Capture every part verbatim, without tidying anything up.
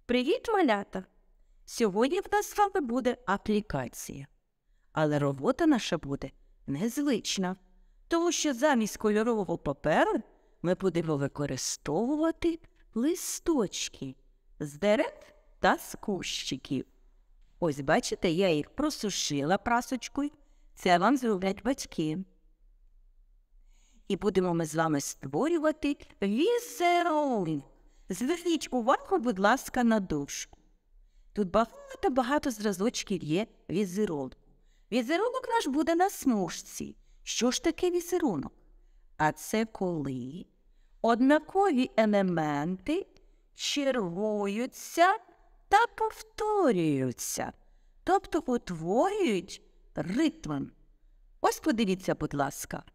Привіт, малята! Сьогодні в нас з вами буде аплікація. Але робота наша буде незвична, тому що замість кольорового паперу ми будемо використовувати листочки з дерев та з кущиків. Ось, бачите, я їх просушила прасочкою. Це вам зроблять батьки. І будемо ми з вами створювати візерунок. Зверніть увагу, будь ласка, на дошку. Тут багато-багато зразочків є візерунку. Візерунок наш буде на смужці. Що ж таке візерунок? А це коли однакові елементи чергуються та повторюються. Тобто утворюють ритм. Ось подивіться, будь ласка.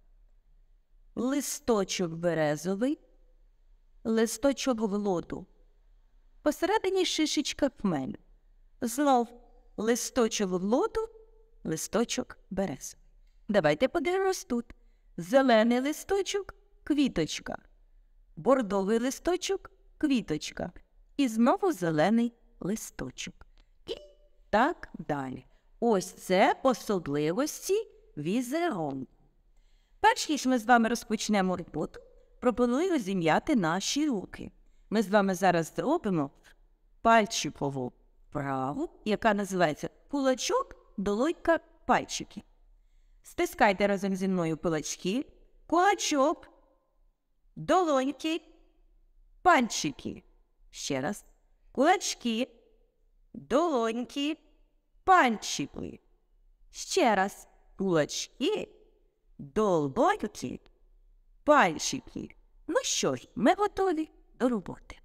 Листочок березовий, листочок глоду. Посередині шишечка хмелю. Знов листочок глоду, листочок березовий. Давайте подивимось тут. Зелений листочок – квіточка. Бордовий листочок – квіточка. І знову зелений листочок. І так далі. Ось це особливості візерунку. Перш ніж ми з вами розпочнемо роботу, пропоную зім'яти наші руки. Ми з вами зараз зробимо пальчикову вправу, яка називається кулачок, долонька, пальчики. Стискайте разом зі мною кулачки, кулачок, долоньки, пальчики. Ще раз. Кулачки, долоньки, пальчики. Ще раз. Кулачки, долоньки, пальчики. Ну що ж, ми готові до роботи.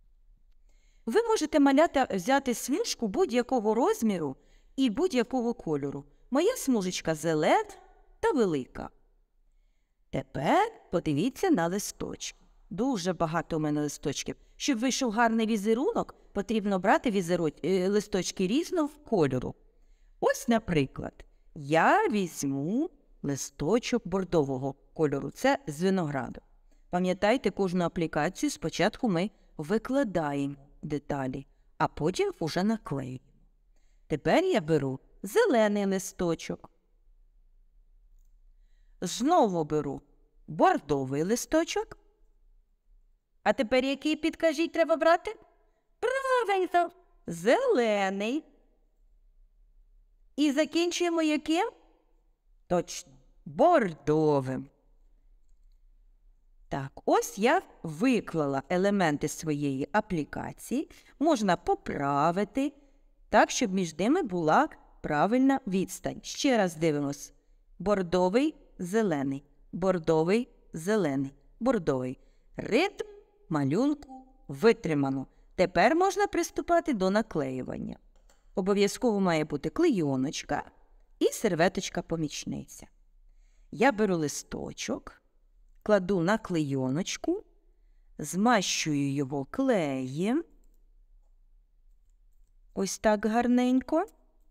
Ви можете, малята, взяти смужку будь-якого розміру і будь-якого кольору. Моя смужечка зелена та велика. Тепер подивіться на листочки. Дуже багато у мене листочків. Щоб вийшов гарний візерунок, потрібно брати візеру... листочки різного кольору. Ось, наприклад, я візьму листочок бордового кольору. Це з винограду. Пам'ятайте, кожну аплікацію спочатку ми викладаємо деталі, а потім вже наклеюємо. Тепер я беру зелений листочок. Знову беру бордовий листочок. А тепер який, підкажіть, треба брати? Правильно, зелений. І закінчуємо яким? Точно, бордовим. Так, ось я виклала елементи своєї аплікації. Можна поправити, так, щоб між ними була правильна відстань. Ще раз дивимось. Бордовий, зелений, бордовий, зелений, бордовий. Ритм малюнку витримано. Тепер можна приступати до наклеювання. Обов'язково має бути клейоночка і серветочка-помічниця. Я беру листочок, кладу на клейоночку, змащую його клеєм. Ось так гарненько.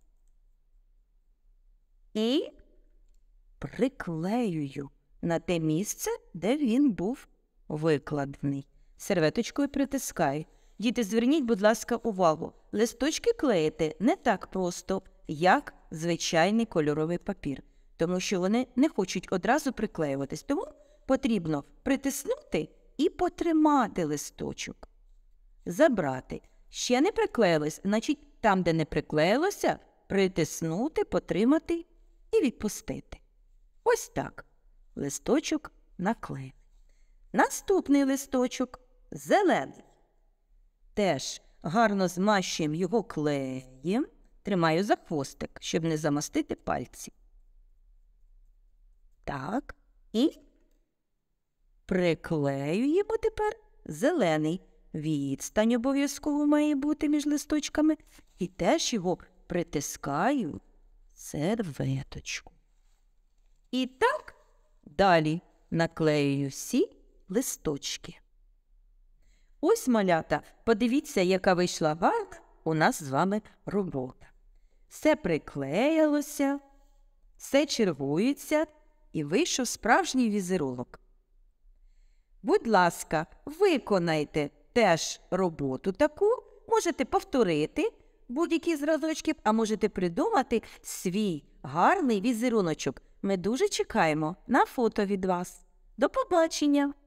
І приклеюю на те місце, де він був викладений. Серветочкою притискаю. Діти, зверніть, будь ласка, увагу. Листочки клеїти не так просто, як звичайний кольоровий папір. Тому що вони не хочуть одразу приклеюватись. Тому потрібно притиснути і потримати листочок. Забрати. Ще не приклеїлось, значить там, де не приклеїлося, притиснути, потримати і відпустити. Ось так. Листочок наклеїли. Наступний листочок зелений. Теж гарно змащуємо його клеєм. Тримаю за хвостик, щоб не замастити пальці. Так. І приклеюємо тепер зелений. Відстань обов'язково має бути між листочками. І теж його притискаю серветочку. І так далі наклеюю всі листочки. Ось, малята, подивіться, яка вийшла гарна у нас з вами робота. Все приклеїлося, все чергується і вийшов справжній візерунок. Будь ласка, виконайте теж роботу таку, Можете повторити будь-які зразочки, а можете придумати свій гарний візеруночок. Ми дуже чекаємо на фото від вас. До побачення!